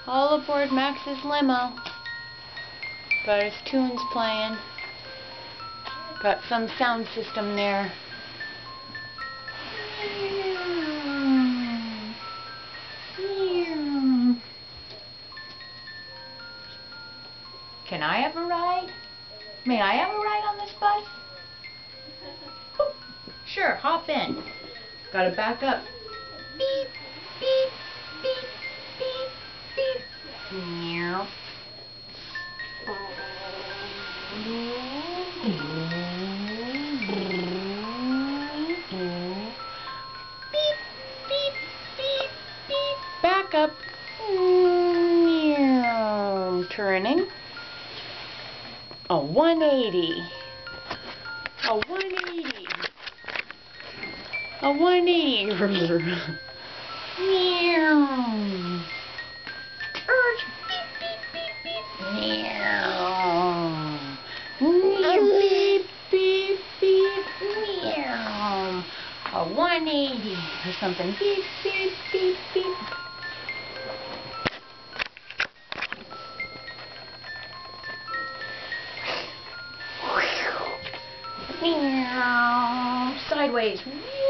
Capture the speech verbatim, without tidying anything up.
All aboard Max's limo. Got his tunes playing. Got some sound system there. Can I have a ride? May I have a ride on this bus? Sure, hop in. Gotta back up. Beep, beep, beep, beep, beep. Meow. Beep, beep, beep, beep. Back up. Meow. Turning. A one eighty. A one eighty. A one eighty. Meow. Urge. Beep, beep, beep, beep. Meow. Beep, beep, beep. Meow. A one eighty or something. Beep, beep, beep, beep. Meow. Sideways.